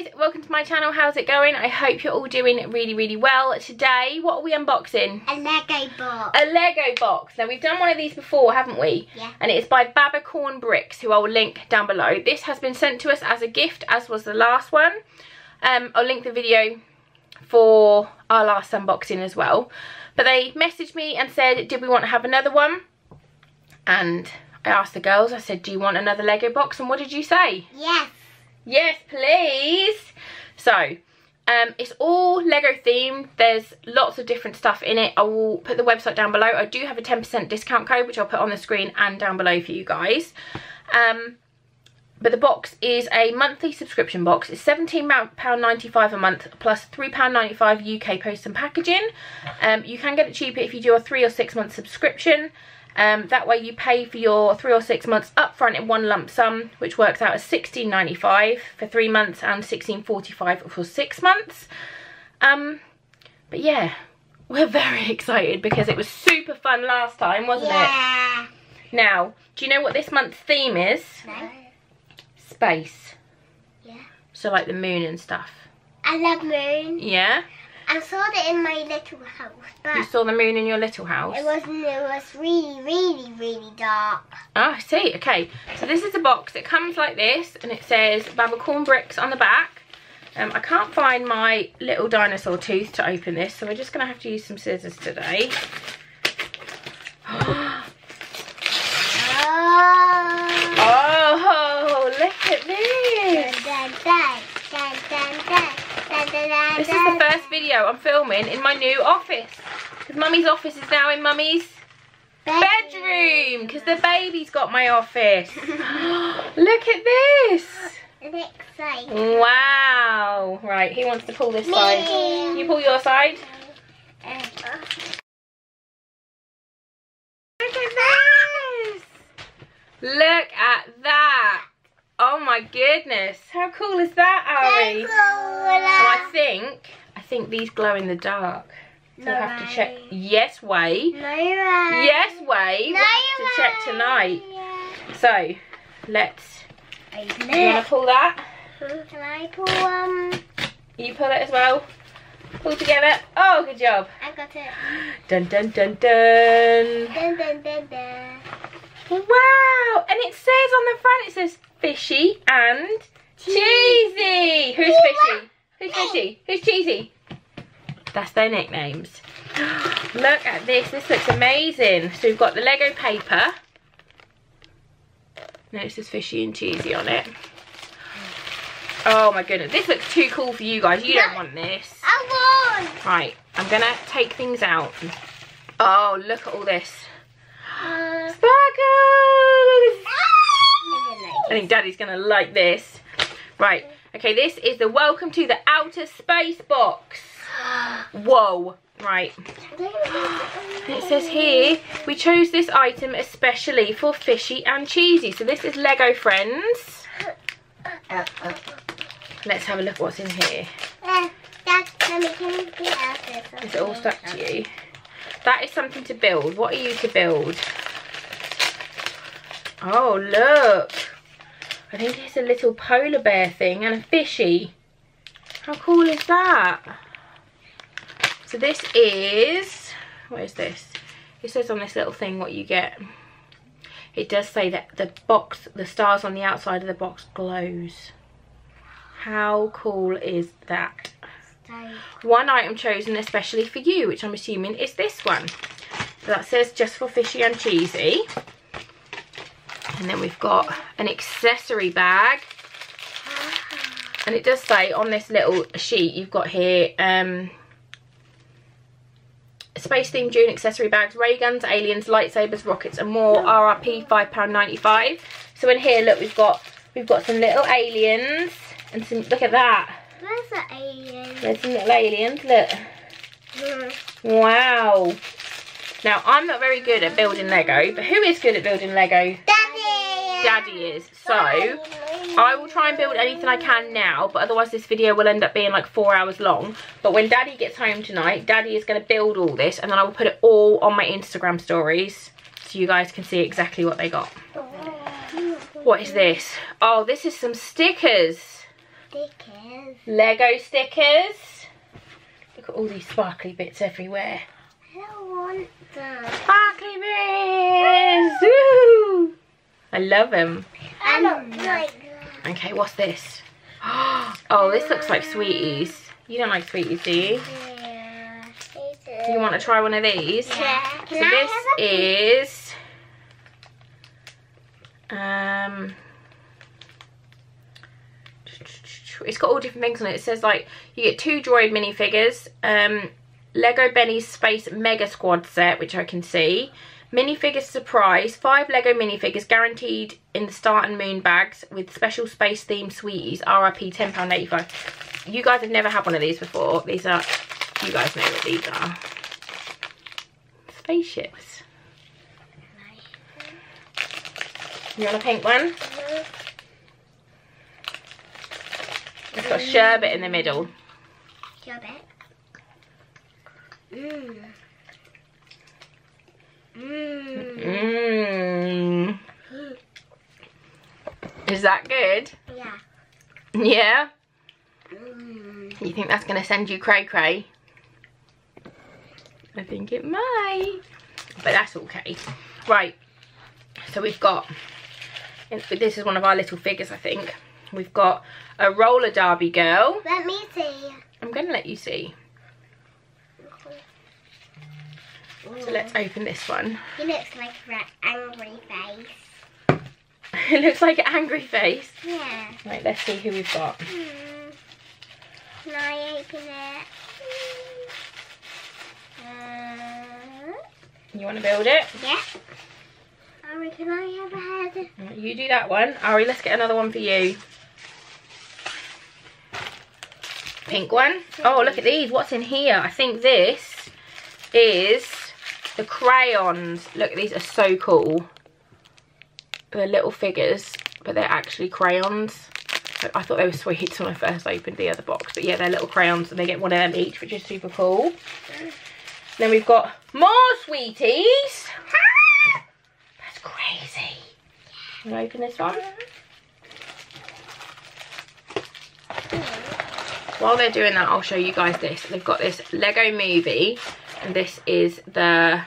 guys, welcome to my channel. How's it going? I hope you're all doing really well. Today, what are we unboxing? A Lego box. A Lego box. Now we've done one of these before, haven't we? Yeah. And it's by Babacorn Bricks, who I'll link down below. This has been sent to us as a gift, as was the last one. I'll link the video for our last unboxing as well. But they messaged me and said, did we want to have another one? And I asked the girls, I said, do you want another Lego box? And what did you say? Yes. Yes, please. So, it's all Lego themed. There's lots of different stuff in it. I will put the website down below. I do have a 10% discount code, which I'll put on the screen and down below for you guys. But the box is a monthly subscription box. It's £17.95 a month plus £3.95 UK post and packaging. You can get it cheaper if you do a 3 or 6 month subscription. That way you pay for your 3 or 6 months upfront in one lump sum, which works out as £16.95 for 3 months and £16.45 for 6 months. But yeah, we're very excited because it was super fun last time, wasn't it? Now, do you know what this month's theme is? No. Space. Yeah. So like the moon and stuff. I love moon. Yeah? I saw it in my little house, but You saw the moon in your little house? it was really dark. Oh, I see. Okay, so this is a box. It comes like this, and it says Babacorn Bricks on the back. I can't find my little dinosaur tooth to open this, so we're just going to have to use some scissors today. Oh, look at this. This is the first video I'm filming in my new office. Because Mummy's office is now in Mummy's bedroom. Because the baby's got my office. Look at this. It's exciting. Wow. Right, who wants to pull this side? You pull your side. Look at this. Look at that. Oh my goodness. How cool is that, Ari? And I think these glow in the dark. So we'll have to check. Yes, way. No way. Yes, way. We'll have to check tonight. So, let's. Open You want to pull that? Can I pull You pull it as well. Pull together. Oh, good job. I got it. Dun dun dun dun. Dun dun dun dun. Wow. And it says on the front, it says Fishy and Cheesy. Who's Fishy? Who's Fishy? Who's Cheesy? That's their nicknames. Look at this. This looks amazing. So we've got the Lego paper. And it says Fishy and Cheesy on it. Oh my goodness. This looks too cool for you guys. You don't want this. I want. Right. I'm going to take things out. Oh, look at all this. Sparkles! I think Daddy's going to like this. Right. Okay, this is the Welcome to the Outer Space box. Whoa. Right. And it says here, we chose this item especially for Fishy and Cheesy. So this is Lego Friends. Let's have a look what's in here. Is it all stuck to you? That is something to build. What are you to build? Oh, look. I think it's a little polar bear thing and a fishy. How cool is that? So this is, what is this? It says on this little thing what you get. It does say that the box, the stars on the outside of the box glows. How cool is that? One item chosen especially for you, which I'm assuming is this one. So that says just for Fishy and Cheesy. And then we've got an accessory bag. And it does say on this little sheet you've got here space themed June accessory bags, ray guns, aliens, lightsabers, rockets and more. RRP £5.95. So in here, look, we've got some little aliens and some, look at that. Where's the alien? There's some little aliens, look. Wow. Now, I'm not very good at building Lego, but who is good at building Lego? Daddy! Daddy is. So, I will try and build anything I can now, but otherwise this video will end up being like 4 hours long. But when Daddy gets home tonight, Daddy is going to build all this, and then I will put it all on my Instagram stories so you guys can see exactly what they got. What is this? Oh, this is some stickers. stickers. Lego stickers. Look at all these sparkly bits everywhere. I don't want them. Sparkly bits! Woo! I love them. I don't like them. Okay, what's this? Oh, this looks like sweeties. You don't like sweeties, do you? Yeah. You want to try one of these? Yeah. So this is it's got all different things on it. It says like you get 2 droid minifigures, Lego Benny's Space Mega Squad set, which I can see. Minifigures surprise, 5 Lego minifigures guaranteed in the Star and Moon bags with special space themed sweeties, RRP £10.85. You guys have never had one of these before. These are, you guys know what these are. Spaceships. You want a pink one? It's got sherbet in the middle. Sherbet. Mmm. Mmm. Is that good? Yeah. Yeah? Mm. You think that's going to send you cray cray? I think it might. But that's okay. Right. So we've got, this is one of our little figures, I think. We've got a roller derby girl. Let me see. I'm going to let you see. So let's open this one. He looks like an angry face. It looks like an angry face. Yeah. Right, let's see who we've got. Can I open it? You want to build it? Yeah. Ari, can I have a head? Right, you do that one. Ari, let's get another one for you. Pink one. Oh, look at these. What's in here? I think this is the crayons. Look, these are so cool. They're little figures, but they're actually crayons. I thought they were sweet when I first opened the other box. But yeah, they're little crayons and they get one of them each, which is super cool. Then we've got more sweeties. That's crazy. Can I open this one? While they're doing that, I'll show you guys this. They've got this Lego Movie, and this is the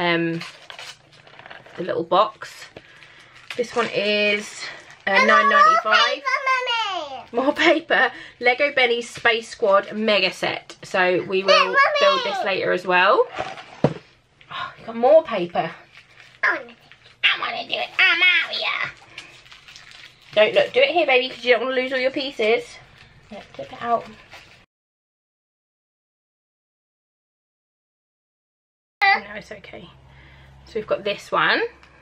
little box. This one is £9.95. More paper. Lego Benny's Space Squad Mega Set. So we will build this later as well. Oh, we've got more paper. I want to do it. I'm Aria. Don't look. Do it here, baby, because you don't want to lose all your pieces. Yeah, tip it out. No, it's okay. So we've got this one.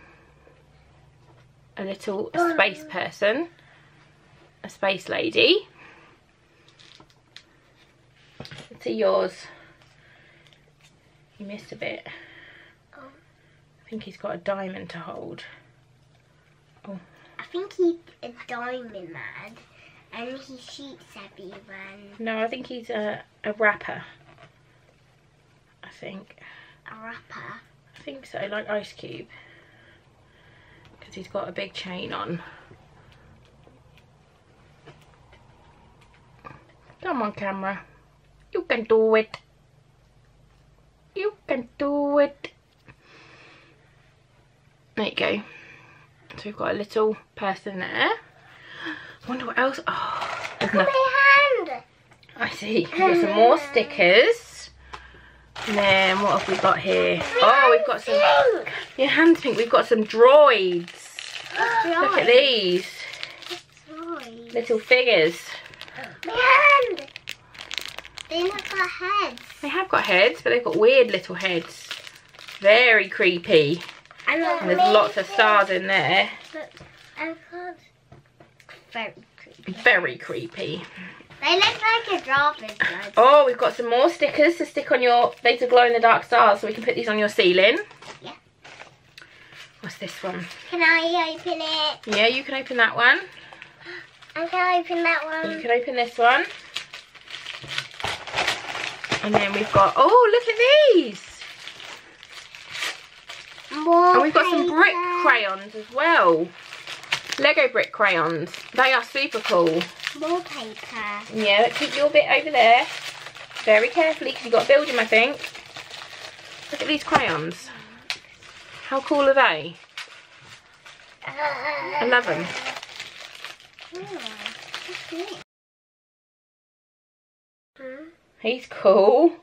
A little space person. A space lady. Let's see yours. You missed a bit. I think he's got a diamond to hold. Oh. I think he's a diamond man. And he shoots everyone. No, I think he's a rapper. I think. A rapper? I think so, like Ice Cube. Because he's got a big chain on. Come on, camera. You can do it. You can do it. There you go. So we've got a little person there. Wonder what else. Oh, there's nothing. My hand! I see. We've got some more stickers. And then what have we got here? Oh, we've got some. Your hand's pink. We've got some droids. Look at these little figures. My hand! They have got heads. They have got heads, but they've got weird little heads. Very creepy. And there's lots of stars in there. But I can't. Very creepy. Very creepy. They look like a dolphin's blood. Oh, we've got some more stickers to stick on your later glow-in-the-dark stars, so we can put these on your ceiling. Yeah. What's this one? Can I open it? Yeah, you can open that one. I can open that one. You can open this one. And then we've got, oh, look at these. More And we've got some brick paper. crayons as well. Lego brick crayons. They are super cool. More paper. Yeah, keep your bit over there. Very carefully, because you've got to build them, I think. Look at these crayons. How cool are they? I love them. He's cool.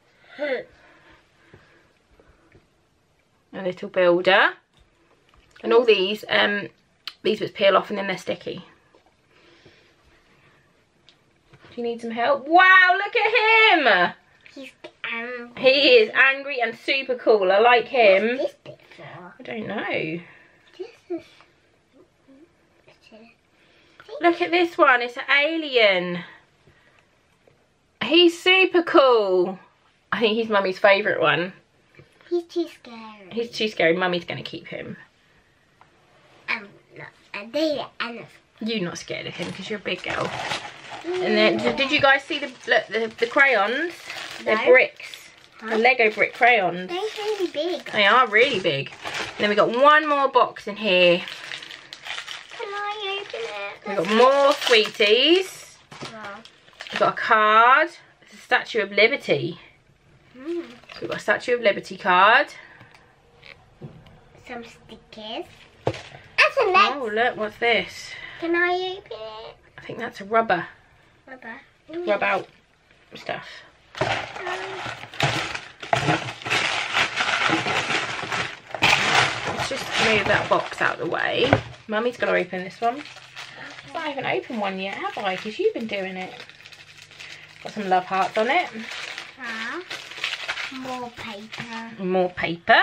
A little builder. And all these bits peel off and then they're sticky. Do you need some help? Wow, look at him! He's angry. He is angry and super cool. I like him. What's this bit for? I don't know. This is... Look at this one. It's an alien. He's super cool. I think he's Mummy's favourite one. He's too scary. He's too scary. Mummy's going to keep him. You're not scared of him because you're a big girl. And then, did you guys see the crayons? No. They're bricks. The Lego brick crayons. They're really big. They are really big. And then we got one more box in here. Can I open it? We got more sweeties. Wow. We've got a card. It's a Statue of Liberty. Mm. So we've got a Statue of Liberty card. Some stickers. That's a next. Oh, look, what's this? Can I open it? I think that's a rubber. Rubber. Rub out stuff. Let's just move that box out of the way. Mummy's got to open this one. I haven't opened one yet, have I? Because you've been doing it. Got some love hearts on it. More paper. More paper.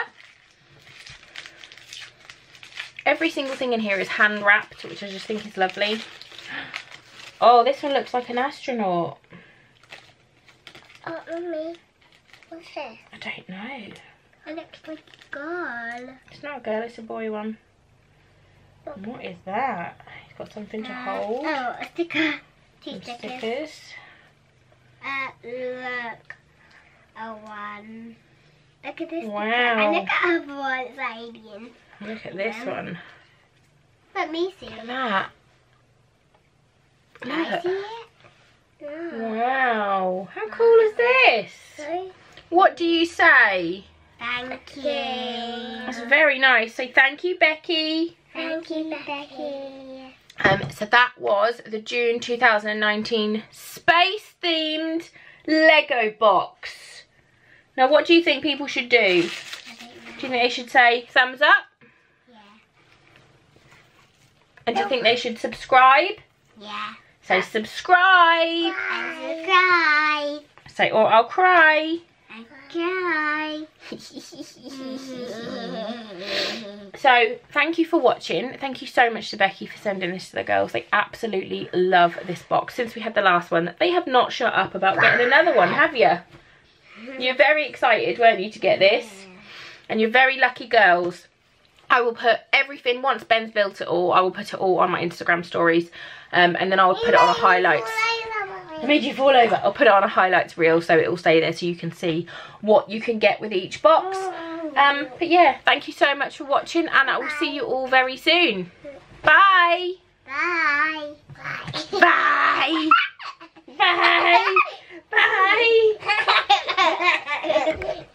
Every single thing in here is hand wrapped, which I just think is lovely. Oh, this one looks like an astronaut. Oh, Mummy. What's this? I don't know. It looks like a girl. It's not a girl, it's a boy one. What is that? It's got something to hold. Oh, a sticker. Two Some stickers. stickers. Look. A one. Look at this Wow. sticker. And look at the other one. It's alien. Look at this one. Let me see. Look at that. Can I Look. see it? No. Wow. How cool is this? Sorry? What do you say? Thank you. That's very nice. Say thank you, Becky. Thank you, Becky. So that was the June 2019 space-themed Lego box. Now, what do you think people should do? I don't know. Do you think they should say thumbs up? Yeah. And do you think they should subscribe? Yeah. Say subscribe. And subscribe. Say or I'll cry. And cry. So, thank you for watching. Thank you so much to Becky for sending this to the girls. They absolutely love this box. Since we had the last one, they have not shut up about getting another one, have you? You're very excited, weren't you, to get this? And you're very lucky girls. I will put everything, once Ben's built it all, I will put it all on my Instagram stories. And then I'll put it on a highlights. I made you fall over. I'll put it on a highlights reel so it will stay there so you can see what you can get with each box. But yeah, thank you so much for watching and I will see you all very soon. Bye. Bye. Bye. Bye. Bye. Bye.